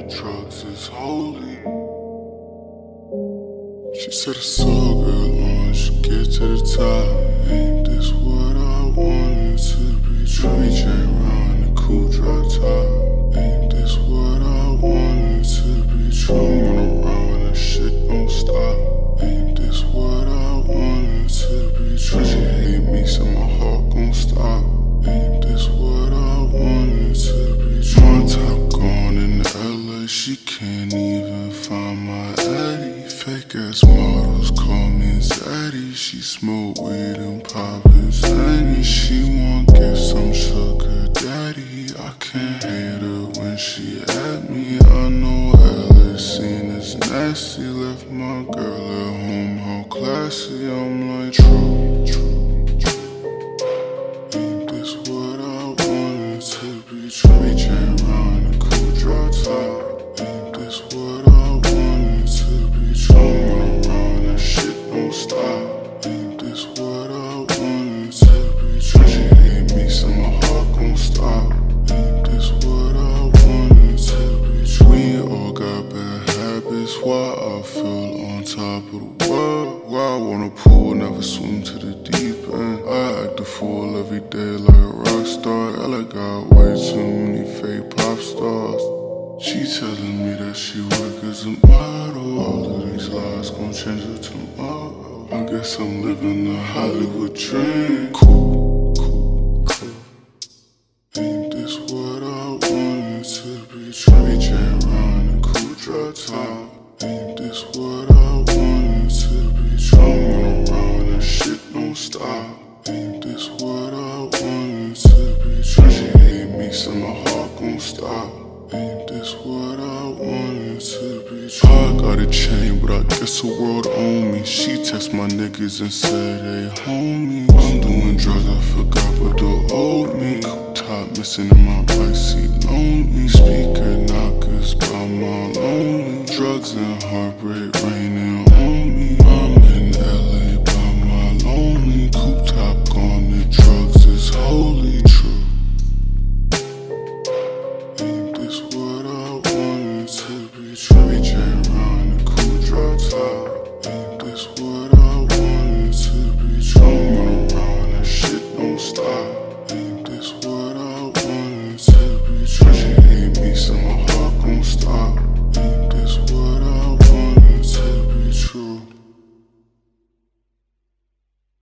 drugs is holy. She said it's all good long as you get to the top. Ain't this what I wanted to be? Trey J round the cool drop top. Ain't this what I wanted to be? Trolling around and shit don't stop. Ain't this what I wanted to be? Trey J hate me so my heart gon' stop. Ain't this what I wanted to be? My top gone in LA, she can't even find my Addy. Fake ass models call me Zaddy. She smoke weed and pop his Zanny. She want gifts, I'm sugar daddy. I can't hate her when she at me. I know LA scene is nasty. Left my girl at home, how classy. I'm like true. Ain't this what I wanted to be? Trey J round the cool drop top. Ain't this what I wanted to be? Trolling around and shit don't stop. Ain't this what I wanted to be? Trey J hate me so my heart gon' stop. Ain't this what I wanted to be? We all got bad habits. Why I feel on top of the world? Why I wanna pool, never swim to the deep end. I act a fool every day like a rock star. Ella got way too many fake pop stars. She telling me that she work as a model. All of these lies gon' change her tomorrow. I guess I'm living the Hollywood dream. Cool. Ain't this what I wanted to be? Trey J round the cool drop top. Ain't this what I wanted to be? Trolling around and shit don't stop. Ain't this what I wanted to be? Trey J hate me so my heart gon' stop. Ain't this what I wanted to be? I got a chain, but I guess the world own me. She text my niggas and said, hey homie, I'm doing drugs, I forgot but the old me. Top missing in my right seat, lonely. Speaker knockers by my lonely. Drugs and heartbreak raining on me.